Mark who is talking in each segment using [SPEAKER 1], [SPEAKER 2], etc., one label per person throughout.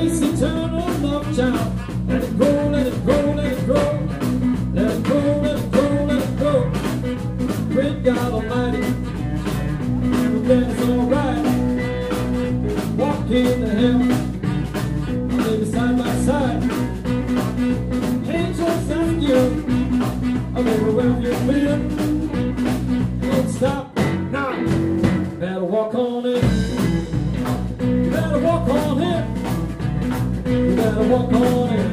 [SPEAKER 1] Grace eternal love child. Let it go, let it go, let it go. Let it go, let it go, let it go. Great God Almighty, everything is alright. Walk into heaven, maybe side by side. Angels ask you, wherever you've been. Don't stop now. Better walk on in. You better walk on in. You better walk on in.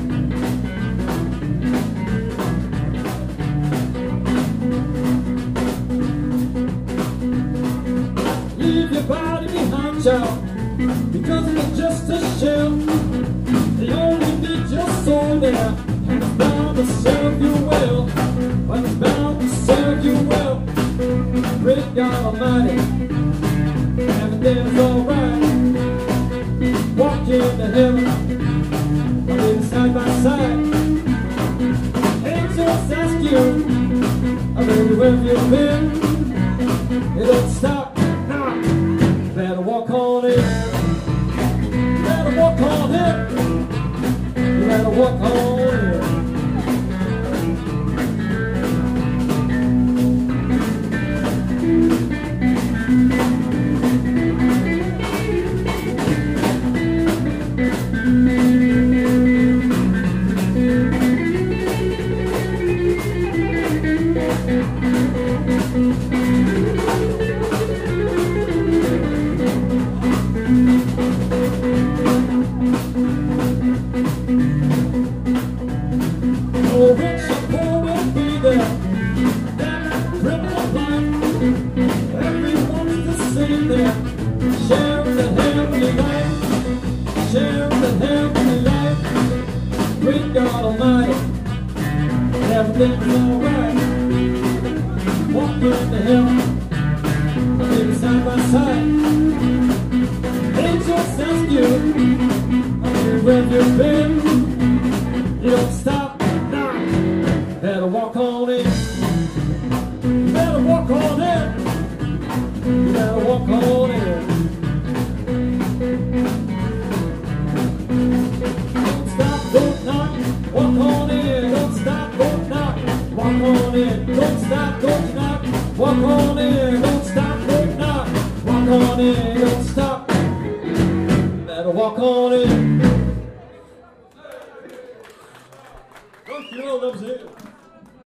[SPEAKER 1] Leave your body behind, child, because it's just a shell. They only need your soul there, and it's bound to serve you well. But it's bound to serve you well. Great God Almighty, everything's alright. Walk into heaven, maybe side by side. Angels ask you, baby, where have you been? They don't stop now. Better walk on in. You better walk on in. You better walk on in. Oh, rich and poor will be there. Damn criminal life. Everyone's the same there. Sharing the heavenly life. Sharing the heavenly life. Great God Almighty, everything's alright. Walk into heaven, maybe side by side. Angels ask you, where have you been? You don't stop now. Better walk on in. You better walk on in. You better walk on in. Don't stop, don't knock. Walk on in. Don't stop, don't knock. Walk on in. Don't stop, don't knock. Walk on in. Don't stop, don't knock. Walk on in. Don't stop. Better walk on in. Don't you know what I'm saying?